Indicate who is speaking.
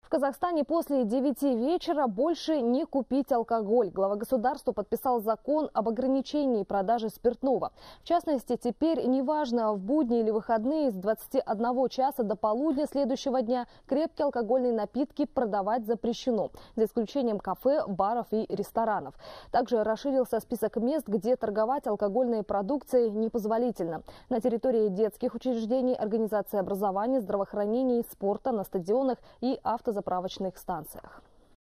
Speaker 1: В Казахстане после 9 вечера больше не купить алкоголь. Глава государства подписал закон об ограничении продажи спиртного. В частности, теперь неважно, в будни или выходные с 21 часа до полудня следующего дня крепкие алкогольные напитки продавать запрещено, за исключением кафе, баров и ресторанов. Также расширился список мест, где торговать алкогольной продукцией непозволительно. На территории детских учреждений, организации образования, здравоохранения, спорта, на стадионах и автозаправочных станциях.